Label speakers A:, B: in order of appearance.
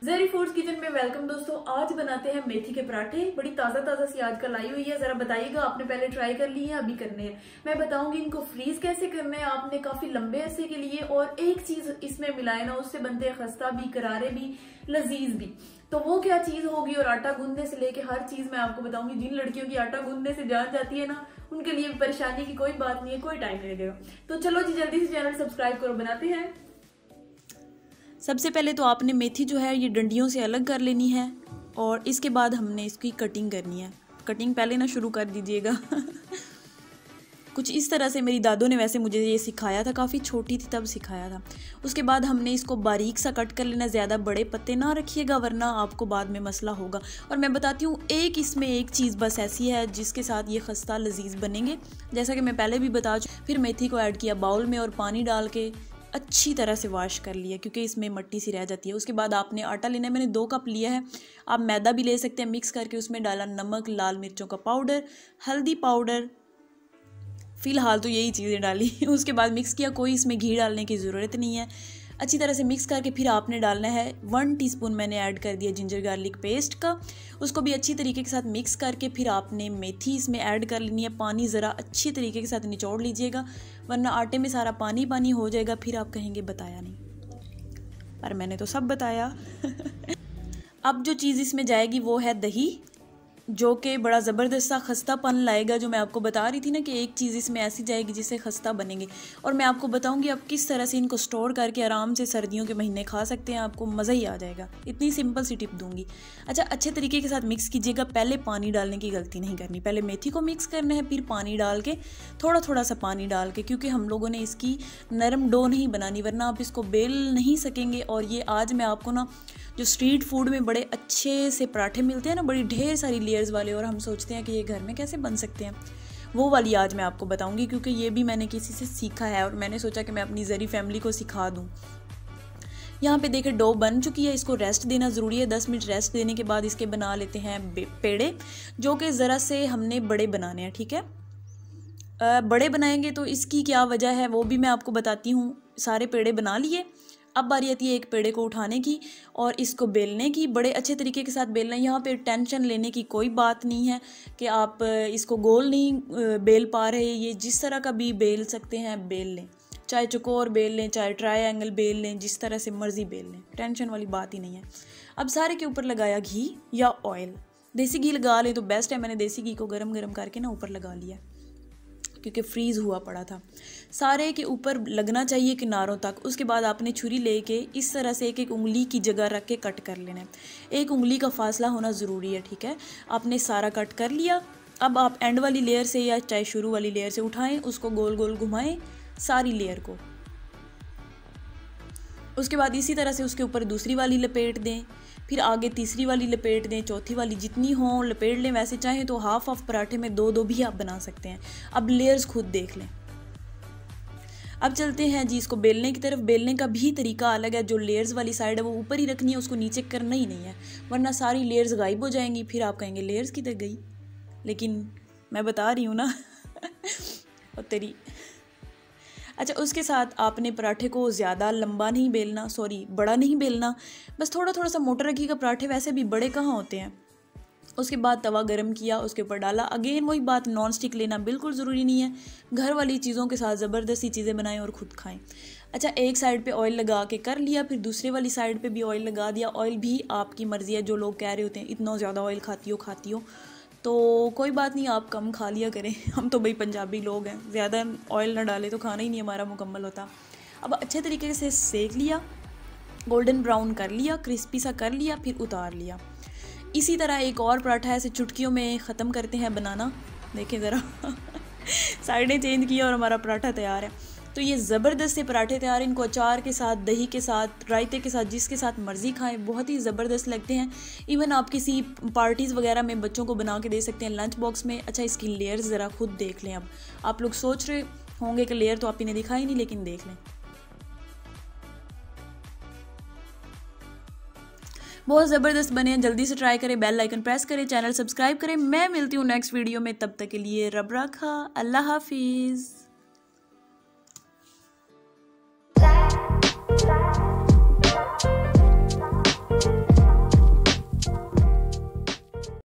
A: ज़ेरी foods kitchen में welcome दोस्तों। आज बनाते हैं मेथी के पराठे। बड़ी ताज़ा ताज़ा सी आजकल आई हुई है। ज़रा बताइएगा, आपने पहले ट्राई कर ली है, अभी करने हैं। मैं बताऊंगी इनको फ्रीज कैसे करना है आपने काफ़ी लंबे अरसे के लिए। और एक चीज़ इसमें मिलाए ना, उससे बनते हैं खस्ता भी, करारे भी, लजीज भी। तो वो क्या चीज़ होगी, और आटा गूंदने से लेके हर चीज़ मैं आपको बताऊंगी। जिन लड़कियों की आटा गूंदने से जान जाती है ना, उनके लिए परेशानी की कोई बात नहीं है, कोई टाइम नहीं लगेगा। तो चलो जी, जल्दी से चैनल सब्सक्राइब करो, बनाते हैं।
B: सबसे पहले तो आपने मेथी जो है ये डंडियों से अलग कर लेनी है, और इसके बाद हमने इसकी कटिंग करनी है। कटिंग पहले ना शुरू कर दीजिएगा। कुछ इस तरह से मेरी दादों ने वैसे मुझे ये सिखाया था, काफ़ी छोटी थी तब सिखाया था। उसके बाद हमने इसको बारीक सा कट कर लेना, ज़्यादा बड़े पत्ते ना रखिएगा वरना आपको बाद में मसला होगा। और मैं बताती हूँ, इसमें एक चीज़ बस ऐसी है जिसके साथ ये खस्ता लजीज बनेंगे, जैसा कि मैं पहले भी बता चुकी। फिर मेथी को ऐड किया बाउल में और पानी डाल के अच्छी तरह से वॉश कर लिया, क्योंकि इसमें मिट्टी सी रह जाती है। उसके बाद आपने आटा लेना है, मैंने 2 कप लिया है। आप मैदा भी ले सकते हैं। मिक्स करके उसमें डाला नमक, लाल मिर्चों का पाउडर, हल्दी पाउडर, फ़िलहाल तो यही चीज़ें डाली। उसके बाद मिक्स किया। कोई इसमें घी डालने की ज़रूरत नहीं है। अच्छी तरह से मिक्स करके फिर आपने डालना है 1 टीस्पून मैंने ऐड कर दिया जिंजर गार्लिक पेस्ट का। उसको भी अच्छी तरीके के साथ मिक्स करके फिर आपने मेथी इसमें ऐड कर लेनी है। पानी ज़रा अच्छी तरीके के साथ निचोड़ लीजिएगा, वरना आटे में सारा पानी पानी हो जाएगा, फिर आप कहेंगे बताया नहीं, पर मैंने तो सब बताया। अब जो चीज़ इसमें जाएगी वो है दही, जो कि बड़ा ज़बरदस्त सा खस्तापन लाएगा। जो मैं आपको बता रही थी ना कि एक चीज़ इसमें ऐसी जाएगी जिससे खस्ता बनेंगे, और मैं आपको बताऊंगी आप किस तरह से इनको स्टोर करके आराम से सर्दियों के महीने खा सकते हैं। आपको मज़ा ही आ जाएगा, इतनी सिंपल सी टिप दूंगी। अच्छा, अच्छे तरीके के साथ मिक्स कीजिएगा। पहले पानी डालने की गलती नहीं करनी, पहले मेथी को मिक्स करना है, फिर पानी डाल के थोड़ा थोड़ा सा पानी डाल के, क्योंकि हम लोगों ने इसकी नरम डो नहीं बनानी, वरना आप इसको बेल नहीं सकेंगे। और ये आज मैं आपको ना, जो स्ट्रीट फूड में बड़े अच्छे से पराठे मिलते हैं ना, बड़ी ढेर सारी लेयर्स वाले, और हम सोचते हैं कि ये घर में कैसे बन सकते हैं, वो वाली आज मैं आपको बताऊंगी, क्योंकि ये भी मैंने किसी से सीखा है और मैंने सोचा कि मैं अपनी ज़री फैमिली को सिखा दूं। यहाँ पे देखें डो बन चुकी है। इसको रेस्ट देना ज़रूरी है। 10 मिनट रेस्ट देने के बाद इसके बना लेते हैं पेड़े, जो कि ज़रा से हमने बड़े बनाने हैं, ठीक है। बड़े बनाएंगे तो इसकी क्या वजह है वो भी मैं आपको बताती हूँ। सारे पेड़े बना लिए। अब बारी आती है एक पेड़े को उठाने की और इसको बेलने की। बड़े अच्छे तरीके के साथ बेलना है। यहाँ पे टेंशन लेने की कोई बात नहीं है कि आप इसको गोल नहीं बेल पा रहे। ये जिस तरह का भी बेल सकते हैं बेल लें, चाहे चौकोर बेल लें, चाहे ट्रायंगल बेल लें, जिस तरह से मर्जी बेल लें, टेंशन वाली बात ही नहीं है। अब सारे के ऊपर लगाया घी या ऑयल। देसी घी लगा लें तो बेस्ट है। मैंने देसी घी को गरम गरम करके ना ऊपर लगा लिया, क्योंकि फ्रीज़ हुआ पड़ा था। सारे के ऊपर लगना चाहिए किनारों तक। उसके बाद आपने छुरी लेके इस तरह से एक एक उंगली की जगह रख के कट कर लेना है। एक उंगली का फासला होना ज़रूरी है, ठीक है। आपने सारा कट कर लिया। अब आप एंड वाली लेयर से या चाहे शुरू वाली लेयर से उठाएं, उसको गोल गोल घुमाएं सारी लेयर को। उसके बाद इसी तरह से उसके ऊपर दूसरी वाली लपेट दें, फिर आगे तीसरी वाली लपेट दें, चौथी वाली, जितनी हो लपेट लें। वैसे चाहें तो हाफ हाफ पराठे में 2-2 भी आप बना सकते हैं। अब लेयर्स खुद देख लें। अब चलते हैं जी इसको बेलने की तरफ। बेलने का भी तरीका अलग है। जो लेयर्स वाली साइड है वो ऊपर ही रखनी है, उसको नीचे करना ही नहीं है, वरना सारी लेयर्स गायब हो जाएंगी। फिर आप कहेंगे लेयर्स किधर गई, लेकिन मैं बता रही हूँ ना। और तेरी अच्छा, उसके साथ आपने पराठे को ज़्यादा लंबा नहीं बेलना, बड़ा नहीं बेलना, बस थोड़ा थोड़ा सा मोटा रखिएगा। पराठे वैसे भी बड़े कहाँ होते हैं। उसके बाद तवा गरम किया, उसके ऊपर डाला। अगेन वही बात, नॉन स्टिक लेना बिल्कुल ज़रूरी नहीं है। घर वाली चीज़ों के साथ ज़बरदस्ती चीज़ें बनाएं और ख़ुद खाएं। अच्छा, एक साइड पे ऑयल लगा के कर लिया, फिर दूसरे वाली साइड पे भी ऑयल लगा दिया। ऑयल भी आपकी मर्ज़ी है। जो लोग कह रहे होते हैं इतना ज़्यादा ऑयल खाती हो, तो कोई बात नहीं, आप कम खा लिया करें। हम तो भाई पंजाबी लोग हैं, ज़्यादा ऑयल ना डालें तो खाना ही नहीं हमारा मुकम्मल होता। अब अच्छे तरीके से सेक लिया, गोल्डन ब्राउन कर लिया, क्रिस्पी सा कर लिया, फिर उतार लिया। इसी तरह एक और पराठा ऐसे चुटकियों में ख़त्म करते हैं बनाना। देखें ज़रा। साइडें चेंज किया और हमारा पराठा तैयार है। तो ये ज़बरदस्त से पराठे तैयार। इनको अचार के साथ, दही के साथ, रायते के साथ, जिसके साथ मर्ज़ी खाएं, बहुत ही ज़बरदस्त लगते हैं। इवन आप किसी पार्टीज़ वगैरह में बच्चों को बना के दे सकते हैं लंच बॉक्स में। अच्छा, इसकी लेयर्स ज़रा खुद देख लें। अब आप लोग सोच रहे होंगे कि लेयर तो आप इन्हें दिखाई नहीं, लेकिन देख लें, बहुत ज़बरदस्त बने हैं। जल्दी से ट्राई करें, बेल आइकन प्रेस करें, चैनल सब्सक्राइब करें। मैं मिलती हूँ नेक्स्ट वीडियो में, तब तक के लिए रब रखा, अल्लाह हाफिज़।